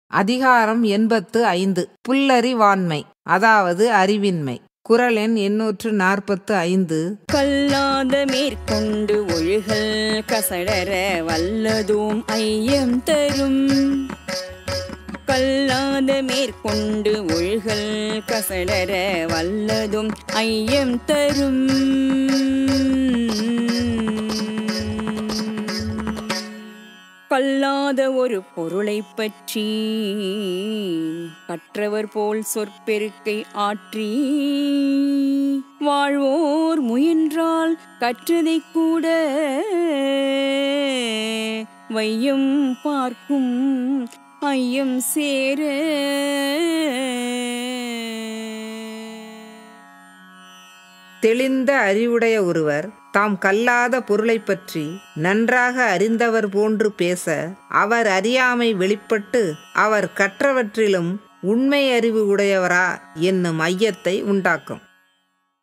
அதிகாரம் 85 புல்லறிவாண்மை அதாவது அறிவின்மை. குறள் எண் 845. கல்லாத மேற்கொண்டு ஒழுகல் கசடர வல்லதும் ஐயம் தரும். கல்லாத மேற்கொண்டு ஒழுகல் கசடர வல்லதும் ஐயம் தரும். கல்லாத ஒரு பொருளை பற்றி கற்றவர் போல் சொற்பெருக்கை ஆற்றி வாழ்வோர் முயன்றால் கற்றதை கூட வையம் பார்க்கும் ஐயம் சேர. தெளிந்த அறிவுடைய ஒருவர் தாம் கல்லாத பொருளை பற்றி நன்றாக அறிந்தவர் போன்று பேச அவர் அறியாமை வெளிப்பட்டு அவர் கற்றவற்றிலும் உண்மை அறிவு உடையவரா என்னும் ஐயத்தை உண்டாக்கும்.